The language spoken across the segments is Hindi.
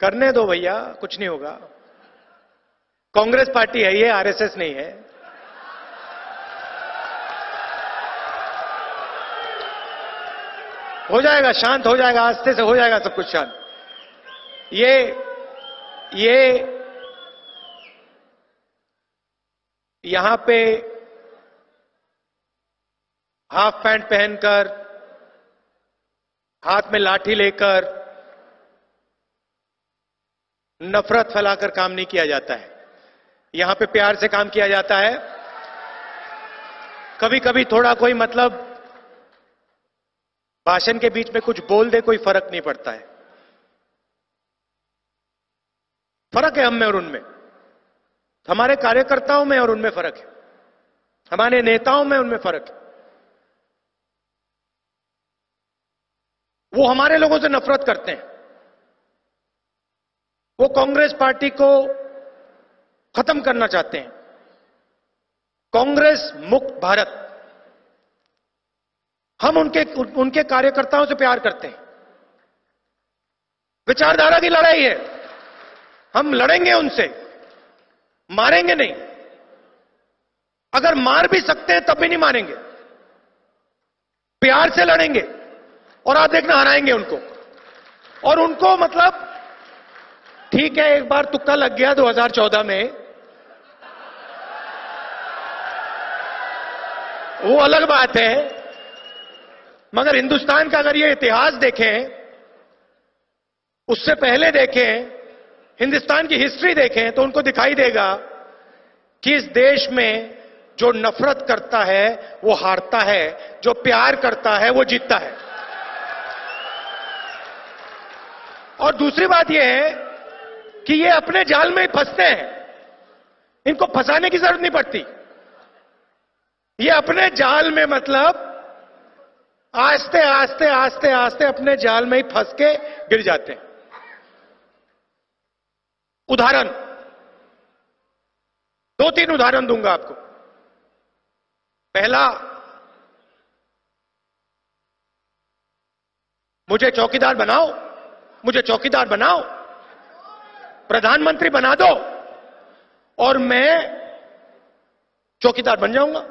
करने दो भैया, कुछ नहीं होगा। कांग्रेस पार्टी है ये, आरएसएस नहीं है। हो जाएगा, शांत हो जाएगा, आस्ते से हो जाएगा सब कुछ शांत। ये यहां पे हाफ पैंट पहनकर, हाथ में लाठी लेकर नफरत फैलाकर काम नहीं किया जाता है। यहां पे प्यार से काम किया जाता है। कभी कभी थोड़ा कोई मतलब भाषण के बीच में कुछ बोल दे, कोई फर्क नहीं पड़ता है। फर्क है हम में और उनमें, हमारे कार्यकर्ताओं में और उनमें फर्क है, हमारे नेताओं में उनमें फर्क है। वो हमारे लोगों से नफरत करते हैं, वो कांग्रेस पार्टी को खत्म करना चाहते हैं। कांग्रेस मुक्त भारत, हम उनके कार्यकर्ताओं से प्यार करते हैं। विचारधारा की लड़ाई है, हम लड़ेंगे उनसे, मारेंगे नहीं। अगर मार भी सकते हैं तब भी नहीं मारेंगे, प्यार से लड़ेंगे और आप देखना हराएंगे उनको। और उनको मतलब ठीक है, एक बार तुक्का लग गया 2014 में, वो अलग बात है। मगर हिंदुस्तान का अगर ये इतिहास देखें, उससे पहले देखें, हिंदुस्तान की हिस्ट्री देखें, तो उनको दिखाई देगा कि इस देश में जो नफरत करता है वो हारता है, जो प्यार करता है वो जीतता है। और दूसरी बात यह है कि ये अपने जाल में ही फंसते हैं, इनको फंसाने की जरूरत नहीं पड़ती। ये अपने जाल में मतलब आस्ते आस्ते आस्ते आस्ते अपने जाल में ही फंस के गिर जाते हैं। उदाहरण, 2-3 उदाहरण दूंगा आपको। पहला, मुझे चौकीदार बनाओ, मुझे चौकीदार बनाओ, प्रधानमंत्री बना दो और मैं चौकीदार बन जाऊंगा।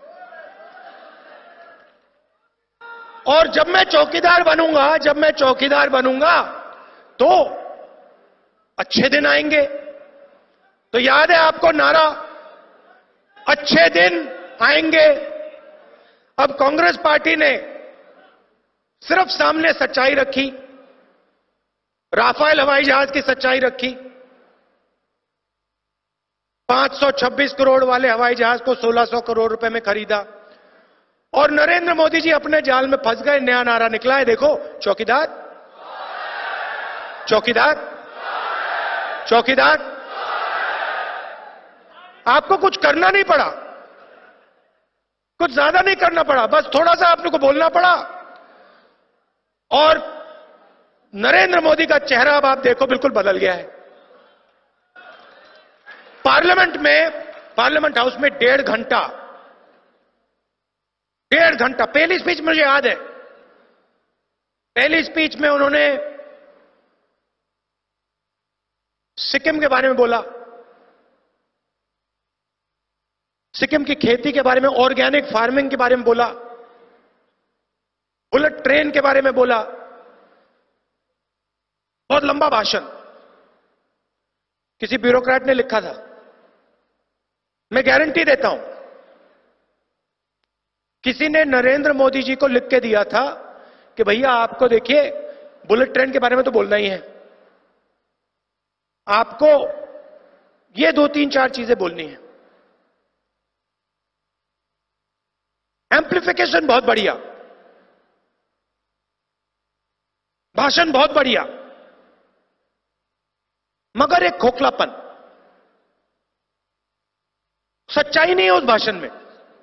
और जब मैं चौकीदार बनूंगा तो अच्छे दिन आएंगे। तो याद है आपको नारा, अच्छे दिन आएंगे। अब कांग्रेस पार्टी ने सिर्फ सामने सच्चाई रखी, राफेल हवाई जहाज की सच्चाई रखी। 526 करोड़ वाले हवाई जहाज को 1600 करोड़ रुपए में खरीदा और नरेंद्र मोदी जी अपने जाल में फंस गए। नया नारा निकला है, देखो, चौकीदार, चौकीदार, चौकीदार। आपको कुछ करना नहीं पड़ा, कुछ ज्यादा नहीं करना पड़ा, बस थोड़ा सा आप लोग को बोलना पड़ा और नरेंद्र मोदी का चेहरा अब आप देखो बिल्कुल बदल गया है। पार्लियामेंट हाउस में 1.5 घंटा, पहली स्पीच मुझे याद है, पहली स्पीच में उन्होंने सिक्किम के बारे में बोला, सिक्किम की खेती के बारे में, ऑर्गेनिक फार्मिंग के बारे में बोला, बुलेट ट्रेन के बारे में बोला। बहुत लंबा भाषण, किसी ब्यूरोक्रेट ने लिखा था। मैं गारंटी देता हूं, किसी ने नरेंद्र मोदी जी को लिख के दिया था कि भैया आपको देखिए बुलेट ट्रेन के बारे में तो बोलना ही है, आपको ये 2-3-4 चीजें बोलनी है। एम्प्लीफिकेशन बहुत बढ़िया, भाषण बहुत बढ़िया, मगर एक खोखलापन, सच्चाई नहीं है उस भाषण में।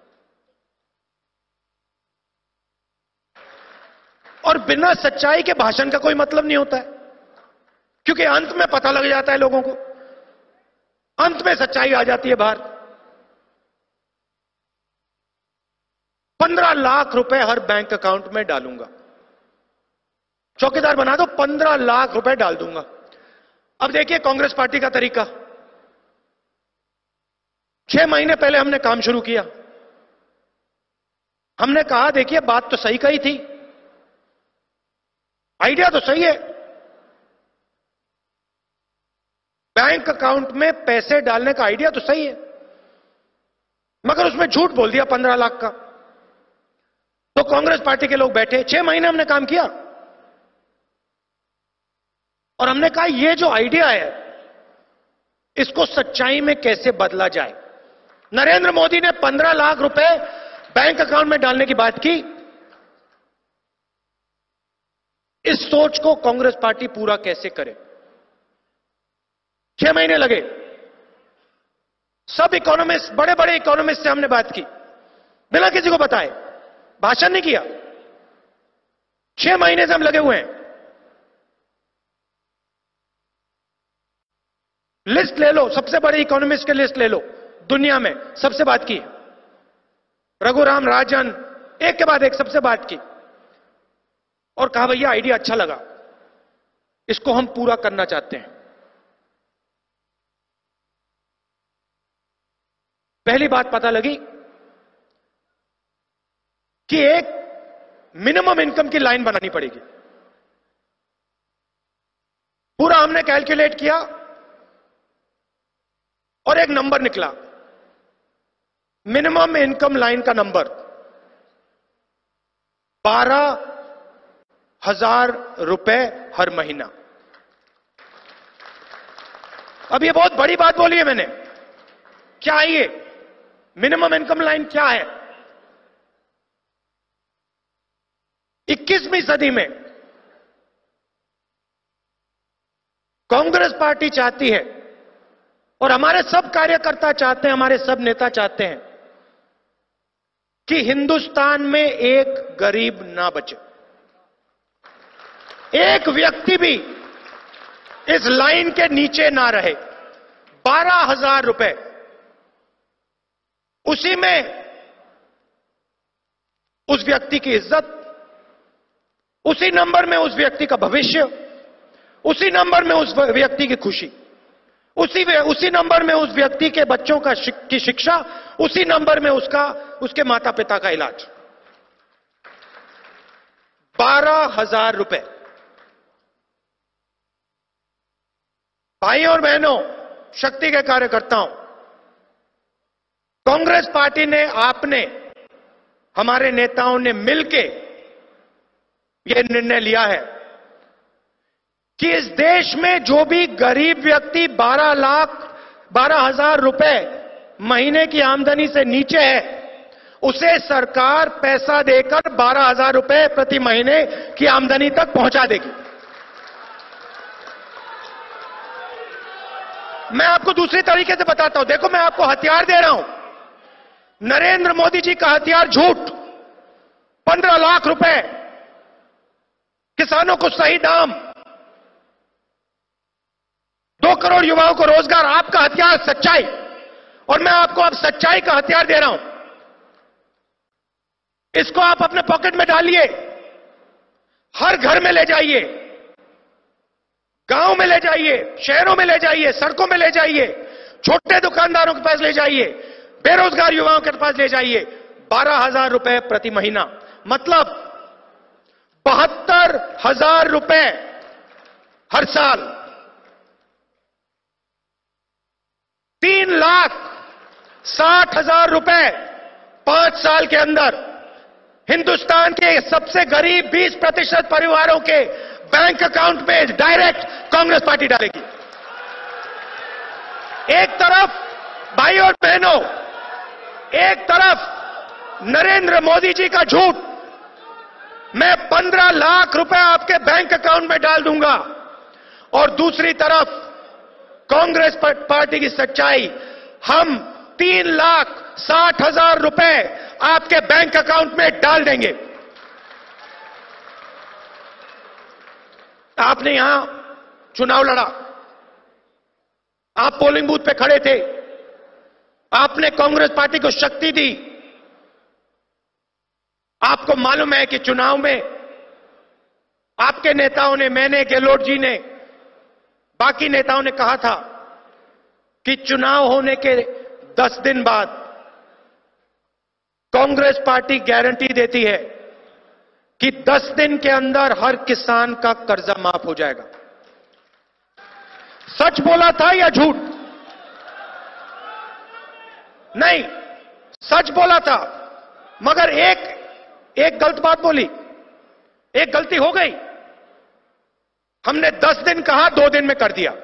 और बिना सच्चाई के भाषण का कोई मतलब नहीं होता है, क्योंकि अंत में पता लग जाता है लोगों को, अंत में सच्चाई आ जाती है बाहर। 15 लाख रुपए हर बैंक अकाउंट में डालूंगा, चौकीदार बना दो, 15 लाख रुपए डाल दूंगा। अब देखिए कांग्रेस पार्टी का तरीका। 6 महीने पहले हमने काम शुरू किया। हमने कहा देखिए बात तो सही कही थी, आइडिया तो सही है, बैंक अकाउंट में पैसे डालने का आइडिया तो सही है, मगर उसमें झूठ बोल दिया 15 लाख का। तो कांग्रेस पार्टी के लोग बैठे, 6 महीने हमने काम किया और हमने कहा यह जो आइडिया है इसको सच्चाई में कैसे बदला जाए। नरेंद्र मोदी ने 15 लाख रुपए बैंक अकाउंट में डालने की बात की। इस सोच को कांग्रेस पार्टी पूरा कैसे करे। 6 महीने लगे। सब इकोनॉमिस्ट, बड़े बड़े इकोनॉमिस्ट से हमने बात की, बिना किसी को बताए, भाषण नहीं किया। 6 महीने से हम लगे हुए हैं। लिस्ट ले लो, सबसे बड़े इकोनॉमिस्ट की लिस्ट ले लो, दुनिया में सबसे बात की। रघुराम राजन, एक के बाद एक सबसे बात की और कहा भैया आइडिया अच्छा लगा, इसको हम पूरा करना चाहते हैं। पहली बात पता लगी कि एक मिनिमम इनकम की लाइन बनानी पड़ेगी। पूरा हमने कैलकुलेट किया और एक नंबर निकला, मिनिमम इनकम लाइन का नंबर 12,000 रुपए हर महीना। अब ये बहुत बड़ी बात बोली है मैंने। क्या है ये मिनिमम इनकम लाइन? क्या है? 21वीं सदी में कांग्रेस पार्टी चाहती है और हमारे सब कार्यकर्ता चाहते हैं, हमारे सब नेता चाहते हैं कि हिंदुस्तान में एक गरीब ना बचे, एक व्यक्ति भी इस लाइन के नीचे ना रहे। 12,000 रुपए, उसी में उस व्यक्ति की इज्जत, उसी नंबर में उस व्यक्ति का भविष्य, उसी नंबर में उस व्यक्ति की खुशी, उसी नंबर में उस व्यक्ति के बच्चों की शिक्षा, उसी नंबर में उसके माता पिता का इलाज। 12,000 रुपए। भाइयों और बहनों, शक्ति के कार्यकर्ताओं, कांग्रेस पार्टी ने, आपने, हमारे नेताओं ने मिलके यह निर्णय लिया है कि इस देश में जो भी गरीब व्यक्ति 12,000 रुपए महीने की आमदनी से नीचे है, उसे सरकार पैसा देकर 12,000 रुपए प्रति महीने की आमदनी तक पहुंचा देगी। मैं आपको दूसरी तरीके से बताता हूं। देखो, मैं आपको हथियार दे रहा हूं। नरेंद्र मोदी जी का हथियार झूठ। 15 लाख रुपए, किसानों को सही दाम, 2 करोड़ युवाओं को रोजगार। आपका हथियार सच्चाई, और मैं आपको अब सच्चाई का हथियार दे रहा हूं। इसको आप अपने पॉकेट में डालिए, हर घर में ले जाइए, गांव में ले जाइए, शहरों में ले जाइए, सड़कों में ले जाइए, छोटे दुकानदारों के पास ले जाइए, बेरोजगार युवाओं के पास ले जाइए। 12,000 रुपए प्रति महीना, मतलब 72,000 रुपए हर साल। 3,60,000 रुपए 5 साल के अंदर हिंदुस्तान के सबसे गरीब 20% परिवारों के बैंक अकाउंट में डायरेक्ट कांग्रेस पार्टी डालेगी। एक तरफ, भाई और बहनों, एक तरफ नरेंद्र मोदी जी का झूठ, मैं 15 लाख रुपए आपके बैंक अकाउंट में डाल दूंगा, और दूसरी तरफ कांग्रेस पार्टी की सच्चाई, हम 3,60,000 रुपए आपके बैंक अकाउंट में डाल देंगे। आपने यहां चुनाव लड़ा, आप पोलिंग बूथ पे खड़े थे, आपने कांग्रेस पार्टी को शक्ति दी। आपको मालूम है कि चुनाव में आपके नेताओं ने, मैंने, गहलोत जी ने बाकी नेताओं ने कहा था कि चुनाव होने के 10 दिन बाद कांग्रेस पार्टी गारंटी देती है कि 10 दिन के अंदर हर किसान का कर्जा माफ हो जाएगा। सच बोला था या झूठ? नहीं, सच बोला था, मगर एक गलत बात बोली, एक गलती हो गई। हमने 10 दिन कहा, 2 दिन में कर दिया।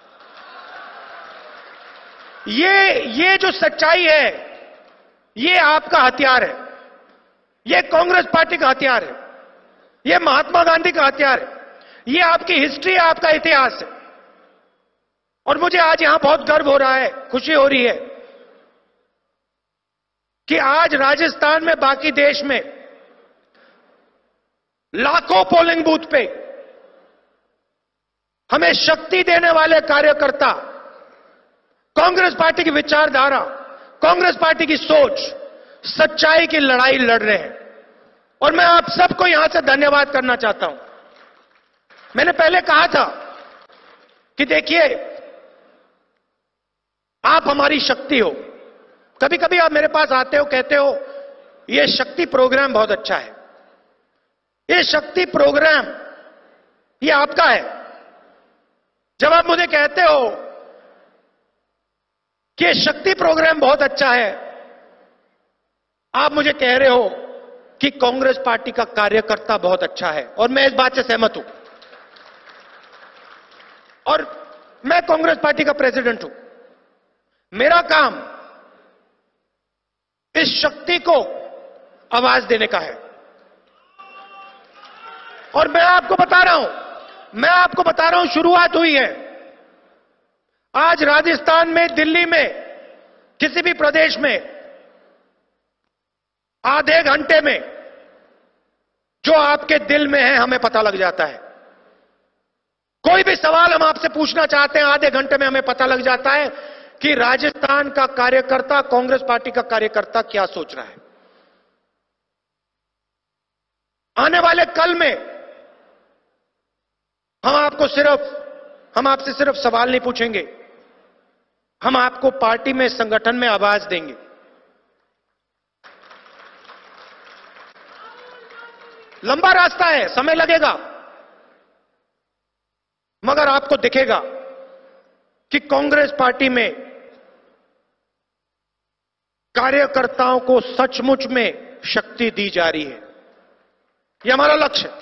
ये जो सच्चाई है, ये आपका हथियार है, ये कांग्रेस पार्टी का हथियार है, ये महात्मा गांधी का हथियार है, ये आपकी हिस्ट्री है, आपका इतिहास है। और मुझे आज यहां बहुत गर्व हो रहा है, खुशी हो रही है कि आज राजस्थान में, बाकी देश में लाखों पोलिंग बूथ पे हमें शक्ति देने वाले कार्यकर्ता कांग्रेस पार्टी की विचारधारा, कांग्रेस पार्टी की सोच, सच्चाई की लड़ाई लड़ रहे हैं। और मैं आप सबको यहां से धन्यवाद करना चाहता हूं। मैंने पहले कहा था कि देखिए, आप हमारी शक्ति हो। कभी कभी आप मेरे पास आते हो, कहते हो ये शक्ति प्रोग्राम बहुत अच्छा है, ये शक्ति प्रोग्राम ये आपका है। जब आप मुझे कहते हो कि ये शक्ति प्रोग्राम बहुत अच्छा है, आप मुझे कह रहे हो कि कांग्रेस पार्टी का कार्यकर्ता बहुत अच्छा है, और मैं इस बात से सहमत हूं। और मैं कांग्रेस पार्टी का प्रेसिडेंट हूं। मेरा काम इस शक्ति को आवाज देने का है। और मैं आपको बता रहा हूं, शुरुआत हुई है। आज राजस्थान में, दिल्ली में, किसी भी प्रदेश में आधे घंटे में जो आपके दिल में है हमें पता लग जाता है। कोई भी सवाल हम आपसे पूछना चाहते हैं, आधे घंटे में हमें पता लग जाता है कि राजस्थान का कार्यकर्ता, कांग्रेस पार्टी का कार्यकर्ता क्या सोच रहा है। आने वाले कल में हम आपसे सिर्फ सवाल नहीं पूछेंगे, हम आपको पार्टी में, संगठन में आवाज देंगे। लंबा रास्ता है, समय लगेगा, मगर आपको दिखेगा कि कांग्रेस पार्टी में कार्यकर्ताओं को सचमुच में शक्ति दी जा रही है। यह हमारा लक्ष्य है।